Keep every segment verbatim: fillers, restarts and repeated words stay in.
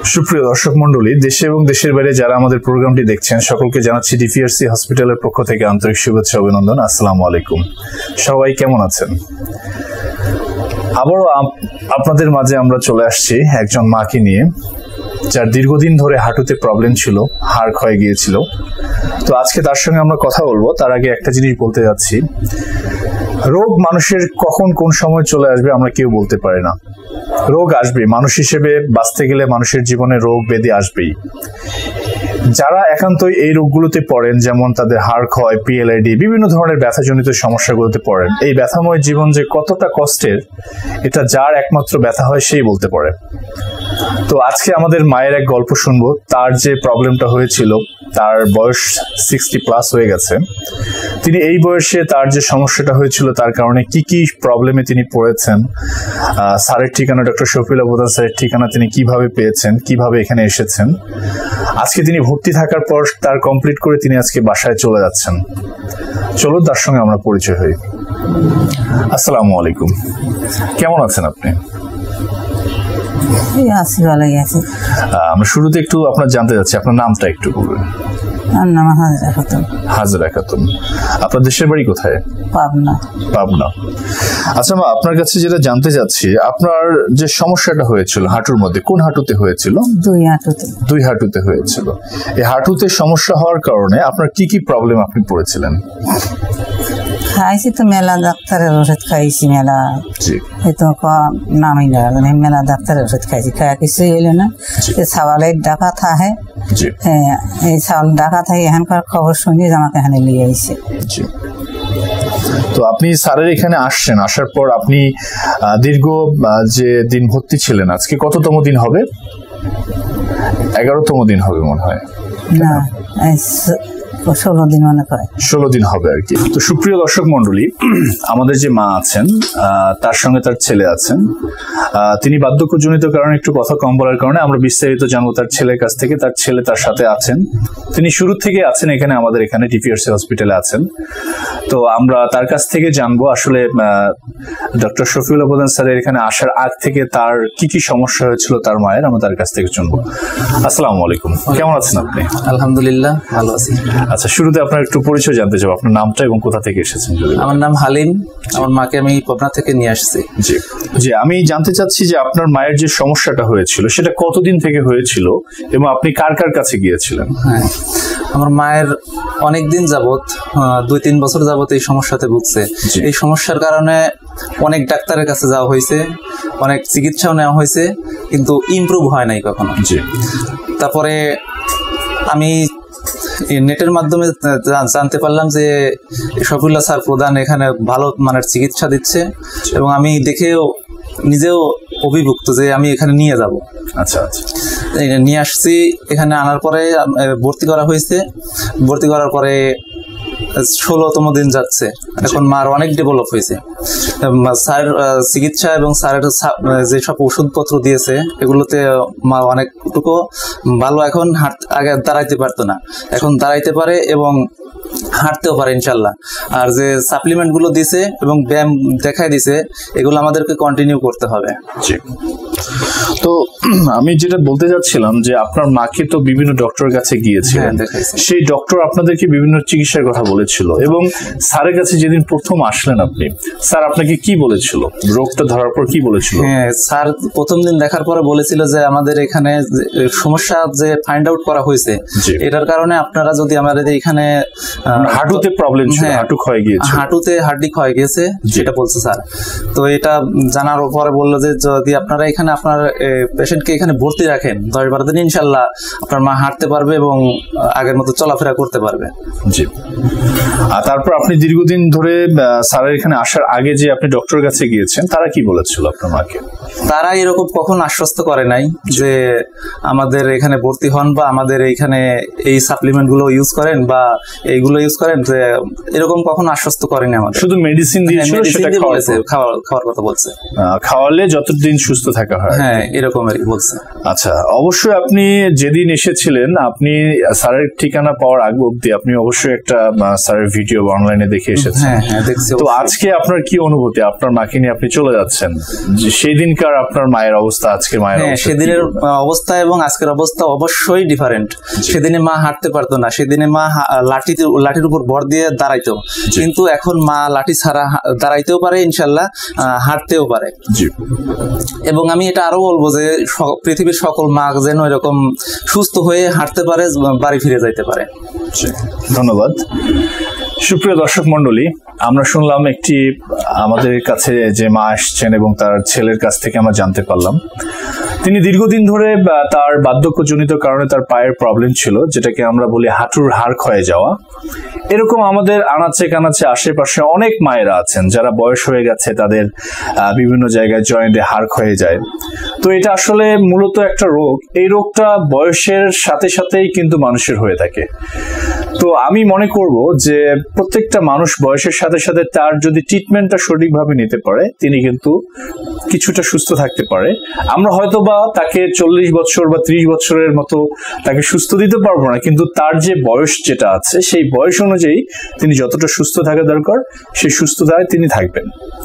সুপ্রিয় দর্শক মণ্ডলী, দেশে এবং দেশের বাইরে যারা আমাদের প্রোগ্রামটি দেখছেন সকলকে জানাচ্ছি ডিপিআরসি হসপিটালের পক্ষ থেকে আন্তরিক শুভেচ্ছা অভিনন্দন। আসসালামু আলাইকুম। সবাই কেমন আছেন? আবারও আপনাদের মাঝে আমরা চলে আসছি একজন মাকে নিয়ে, যার দীর্ঘদিন ধরে হাঁটুতে প্রবলেম ছিল, হাড় ক্ষয়ে গিয়েছিল। তো আজকে তার সঙ্গে আমরা কথা বলবো। তার আগে একটা জিনিস বলতে যাচ্ছি, রোগ মানুষের কখন কোন সময় চলে আসবে আমরা কেউ বলতে পারি না। রোগ আসবে, মানুষ হিসেবে বাঁচতে গেলে মানুষের জীবনে রোগ ব্যাধি আসবেই। যারা একান্তই এই রোগগুলোতে পড়েন, যেমন তাদের হাড় ক্ষয়, পিএলআইডি, বিভিন্ন ধরনের ব্যথাজনিত সমস্যাগুলোতে পড়েন, এই ব্যথাময় জীবন যে কতটা কষ্টের এটা যার একমাত্র ব্যথা হয় সেই বলতে পারে। তো আজকে আমাদের মায়ের এক গল্প শুনবো। তার যে প্রবলেমটা হয়েছিল, তার বয়স সিক্সটি প্লাস হয়ে গেছে। তিনি এই বয়সে তার যে সমস্যাটা হয়েছিল তার কারণে কি কি প্রবলেমে তিনি পড়েছেন, স্যারের ঠিকানা, ডক্টর শফিউল্লাহ প্রধান স্যারের ঠিকানা তিনি কিভাবে পেয়েছেন, কিভাবে এখানে এসেছেন। আজকে তিনি ভর্তি থাকার পর তার কমপ্লিট করে তিনি আজকে বাসায় চলে যাচ্ছেন। চলুন তার সঙ্গে আমরা পরিচয় হই। আসসালামু আলাইকুম, কেমন আছেন আপনি? আমরা শুরুতে একটু আপনার জানতে চাচ্ছি, আপনার নামটা একটু বলবেন। হাজরা খাতুন। আপনার দেশের বাড়ি কোথায়? পাবনা। পাবনা। আচ্ছা মা, আপনার কাছে যেটা জানতে চাচ্ছি, আপনার যে সমস্যাটা হয়েছিল হাঁটুর মধ্যে, কোন হাঁটুতে হয়েছিল? দুই হাঁটুতে। দুই হাঁটুতে হয়েছিল। এই হাঁটুতে সমস্যা হওয়ার কারণে আপনার কি কি প্রবলেম আপনি পড়েছিলেন? খাইছি তো মেলা ডাক্তারের ওষুধ খাইছি, মেলা এই তো নামই না, মেলা ডাক্তারের ওষুধ খাইছি, খাওয়া কিছুই হইল না। ছাওয়ালের ডাকা থাকে, এই ছাওয়াল ডাকা থাকে, এখানকার খবর শুনিয়ে আমাকে এখানে নিয়ে আইছে। তো আপনি স্যারের এখানে আসছেন, আসার পর আপনি দীর্ঘ যে দিন ভর্তি ছিলেন, আজকে কততম দিন হবে? এগারোতম দিন হবে মনে হয় না, ষোলো দিন মনে করে, ষোলো দিন হবে আর কি। তো সুপ্রিয় দর্শক মন্ডলী, আমাদের যে মা আছেন তার সঙ্গে তার ছেলে আছেন। তিনি বার্ধক্যজনিত কারণে একটু কথা কম বলার কারণে আমরা বিস্তারিত জানবো তার ছেলের কাছ থেকে। তার ছেলে তার সাথে আছেন, তিনি শুরু থেকে আছেন এখানে, আমাদের এখানে ডিপিআরসি হসপিটালে আছেন। তো আমরা তার কাছ থেকে জানবো আসলে ডক্টর শফিউল্লাহ প্রধান স্যারের এখানে আসার আগ থেকে তার কি কি সমস্যা হয়েছিল তার মায়ের, আমরা তার কাছ থেকে শুনবো। আসসালামু আলাইকুম, কেমন আছেন আপনি? আলহামদুলিল্লাহ, ভালো আছি। আচ্ছা, শুরুতে আপনার একটু পরিচয় জানতে চাবো, আপনার নামটা এবং কোথা থেকে এসেছেন? আমার নাম হালিম, আমার মাকে আমি পাবনা থেকে নিয়ে আসছি। জি জি, আমি জানতে চাচ্ছি যে আপনার মায়ের যে সমস্যাটা হয়েছিল সেটা কতদিন থেকে হয়েছিল এবং আপনি কার কার কাছে গিয়েছিলেন? হ্যাঁ, আমার মায়ের অনেক দিন যাবত, দুই তিন বছর যাবত এই সমস্যাতে ভুগছে। এই সমস্যার কারণে অনেক ডাক্তারের কাছে যাওয়া হয়েছে, অনেক চিকিৎসাও নেওয়া হয়েছে, কিন্তু ইমপ্রুভ হয় নাই কখনো। জি, তারপরে আমি নেটের মাধ্যমে জানতে পারলাম যে শফিউল্লাহ স্যার প্রধান এখানে ভালো মানের চিকিৎসা দিচ্ছে, এবং আমি দেখেও নিজেও অভিভুক্ত যে আমি এখানে নিয়ে যাব। আচ্ছা আচ্ছা, নিয়ে আসছি। এখানে আনার পরে ভর্তি করা হয়েছে। ভর্তি করার পরে ষোলোতম দিন যাচ্ছে। এখন মার অনেক ডেভেলপ হয়েছে। স্যার চিকিৎসা এবং স্যারের যেসব ওষুধপত্র দিয়েছে এগুলোতে মা অনেকটুকু ভালো। এখন হাঁট আগে দাঁড়াইতে পারতো না, এখন দাঁড়াইতে পারে এবং হাঁটতেও পারে ইনশাল্লাহ। আর যে সাপ্লিমেন্ট গুলো দিছে এবং ব্যায়াম দেখাই দিছে, এগুলো আমাদেরকে কন্টিনিউ করতে হবে। জি, তো আমি যেটা বলতে যাচ্ছিলাম যে আপনার মাকে তো বিভিন্ন ডক্টরের কাছে গিয়েছিলেন, সেই ডক্টর আপনাদেরকে বিভিন্ন চিকিৎসার কথা বলেছিল, এবং স্যারের কাছে যেদিন প্রথম আসলেন আপনি, স্যার আপনাকে কি বলেছিল? রোগটা ধরার পর কি বলেছিল? হ্যাঁ, স্যার প্রথম দিন দেখার পরে বলেছিল যে আমাদের এখানে সমস্যা যে ফাইন্ড আউট করা হয়েছে, এটার কারণে আপনারা যদি আমাদের এখানে হাঁটুতে প্রবলেম ছিল, হাঁটু ক্ষয়ে গিয়েছে, হাঁটুতে হাড্ডি ক্ষয়ে গেছে, যেটা বলছে স্যার। তো এটা জানার পরে বললো যে যদি আপনারা এখানে আপনার পেশেন্টকে এখানে ভর্তি রাখেন দশ বারো দিন, ইনশাল্লাহ আপনার মা হাঁটতে পারবে এবং আগের মতো চলাফেরা করতে পারবে। জি, আর তারপর আপনি দীর্ঘদিন ধরে স্যারের এখানে আসার আগে যে আপনি ডক্টরের কাছে গিয়েছেন, তারা কি বলেছিল আপনার মাকে? তারা এরকম কখন আশ্বস্ত করে নাই যে আমাদের এখানে ভর্তি হন বা আমাদের এইখানে এই সাপ্লিমেন্ট গুলো ইউজ করেন বা এইগুলো ইউজ করেন, এরকম কখনো আশ্বস্ত করেনি আমাদের। শুধু মেডিসিন দিয়েছিল, সেটা খাওয়ার কথা বলছে, খাওয়ালে যতদিন সুস্থ থাকা হয়। হ্যাঁ, এরকমই বলছে। আচ্ছা, অবশ্যই আপনি যেদিন এসেছিলেন, আপনি স্যারের ঠিকানা পাওয়ার আগে অব্দি আপনি অবশ্যই একটা স্যারের ভিডিও অনলাইনে দেখে এসেছেন। হ্যাঁ হ্যাঁ, দেখছি। তো আজকে আপনার কি অনুভূতি? আপনার মাকে নিয়ে আপনি চলে যাচ্ছেন, যে সেই দিন সেদিনকার আপনার মায়ের অবস্থা আজকের মায়ের হ্যাঁ অবস্থা সেদিনের অবস্থা এবং আজকের অবস্থা অবশ্যই ডিফারেন্ট। সেদিনে মা হাঁটতে পারতো না, সেদিনে মা লাঠি লাঠির উপর ভর দিয়ে দাঁড়াইতো, কিন্তু এখন মা লাঠি ছাড়া দাঁড়াইতেও পারে, ইনশাল্লাহ হাঁটতেও পারে। এবং আমি এটা আরো বলবো যে পৃথিবীর সকল মা যেন এরকম সুস্থ হয়ে হাঁটতে পারে, বাড়ি ফিরে যাইতে পারে। ধন্যবাদ। সুপ্রিয় দর্শক মন্ডলী, আমরা শুনলাম একটি আমাদের কাছে যে মা আসছেন এবং তার ছেলের কাছ থেকে আমরা জানতে পারলাম তিনি দীর্ঘদিন ধরে তার বার্ধক্যজনিত কারণে তার পায়ের প্রবলেম ছিল, যেটাকে আমরা বলি হাঁটুর হাড় ক্ষয়ে যাওয়া। এরকম আমাদের আনাচে কানাচে আশেপাশে অনেক মায়েরা আছেন যারা বয়স হয়ে গেছে, তাদের বিভিন্ন জায়গায় জয়েন্টে হাড় ক্ষয়ে যায়। তো এটা আসলে মূলত একটা রোগ, এই রোগটা বয়সের সাথে সাথেই কিন্তু মানুষের হয়ে থাকে। তো আমি মনে করব যে প্রত্যেকটা মানুষ বয়সের সাথে সাথে তার যদি ট্রিটমেন্টটা সঠিকভাবে নিতে পারে তিনি কিন্তু কিছুটা সুস্থ থাকতে পারে। আমরা হয়তো বা তাকে চল্লিশ বছর বা ত্রিশ বছরের মতো তাকে সুস্থ দিতে পারবো না, কিন্তু তার যে বয়স যেটা আছে সেই বয়স অনুযায়ী তিনি যতটা সুস্থ থাকা দরকার সেই সুস্থতায় তিনি থাকবেন।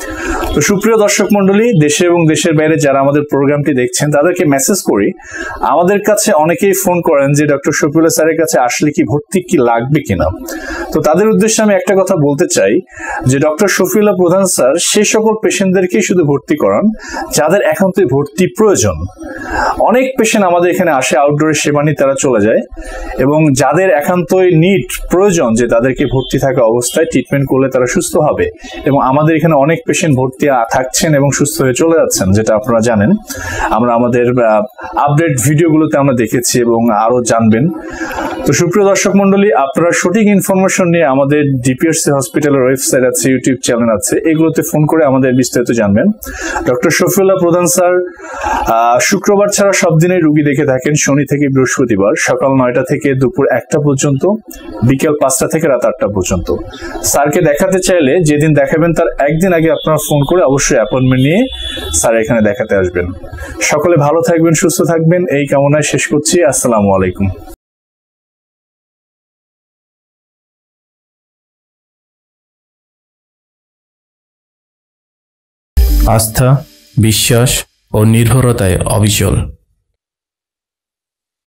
তো সুপ্রিয় দর্শক মন্ডলী, দেশে এবং দেশের বাইরে যারা আমাদের প্রোগ্রামটি দেখছেন তাদেরকে মেসেজ করি, আমাদের কাছে অনেকেই ফোন করেন যে ডক্টর শফিউল্লাহ স্যারের কাছে আসলে কি ভর্তি কি লাগবে কিনা। তো তাদের উদ্দেশ্যে আমি একটা কথা বলতে চাই যে ডক্টর শফিউল্লাহ প্রধান স্যার সেই সকল পেশেন্টদেরকেই শুধু ভর্তি করান যাদের একান্তই ভর্তি প্রয়োজন। অনেক পেশেন্ট আমাদের এখানে আসে আউটডোরে সেবা নিয়ে তারা চলে যায়, এবং যাদের একান্তই নিড প্রয়োজন যে তাদেরকে ভর্তি থাকা অবস্থায় ট্রিটমেন্ট করলে তারা সুস্থ হবে, এবং আমাদের এখানে অনেক পেশেন্ট ভর্তি থাকছেন এবং সুস্থ হয়ে চলে যাচ্ছেন, যেটা আপনারা জানেন। আমরা আমাদের আপডেট ভিডিওগুলোতে আমরা দেখেছি এবং আরো জানবেন। তো সুপ্রিয় দর্শক মন্ডলী, আপনারা সঠিক ইনফরমেশন নিয়ে আমাদের ডিপিএসসি হসপিটালের ওয়েবসাইট আছে, ইউটিউব চ্যানেল আছে, এগুলোতে ফোন করে আমাদের বিস্তারিত জানবেন। ডক্টর শফিউল্লাহ প্রধান স্যার শুক্রবার ছাড়া সব দিনে রুগী দেখে থাকেন, শনি থেকে বৃহস্পতিবার সকাল নয়টা থেকে দুপুর একটা পর্যন্ত, বিকেল পাঁচটা থেকে রাত আটটা পর্যন্ত। স্যারকে দেখাতে চাইলে যেদিন দেখাবেন তার একদিন আগে আপনারা ফোন করে অবশ্যই অ্যাপয়েন্টমেন্ট নিয়ে স্যার এখানে দেখাতে আসবেন। সকলে ভালো থাকবেন, সুস্থ থাকবেন, এই কামনায় শেষ করছি। আসসালামু আলাইকুম। আস্থা, বিশ্বাস ও নির্ভরতায় অবিচল।